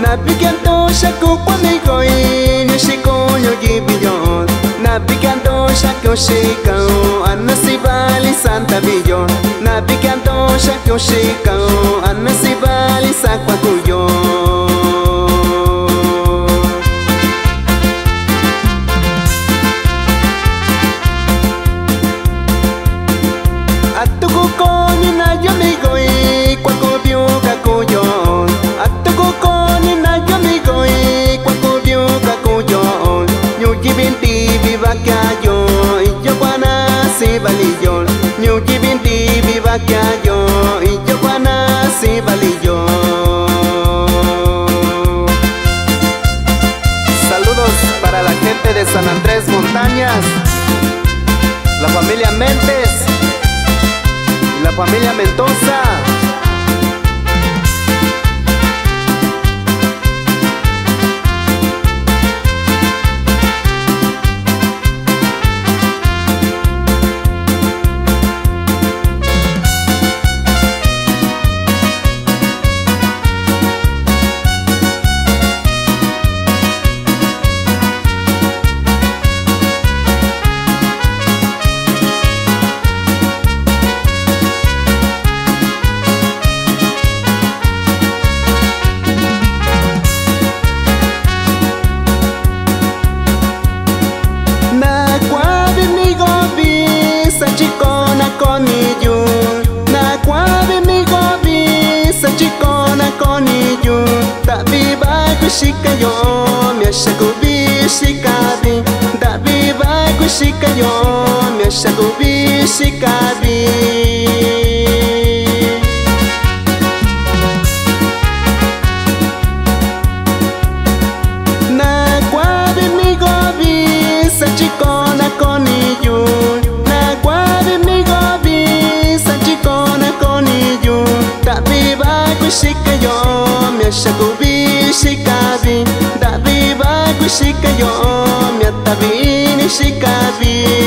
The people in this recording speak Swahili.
Navigando shaku kwamigo Nishiko yogi billon Navigando shaku shikao Anasibali Santa Billon Navigando shaku shikao Anasibali Sakwakuyo Balillón, ñuki binti viva que yo y yo panasi balillón. Saludos para la gente de San Andrés Montañas, la familia Méndez y la familia Mendoza. Shika yo, mi shakubi shikabi, da viva kushika yo, mi shakubi shikabi. Na kwabi mi gobi, sachikona koniyu. Na kwabi mi gobi, sachikona koniyu. Da viva kushika yo, mi shakubi shikabi, da viva kushika yo, mi atabini shikabi.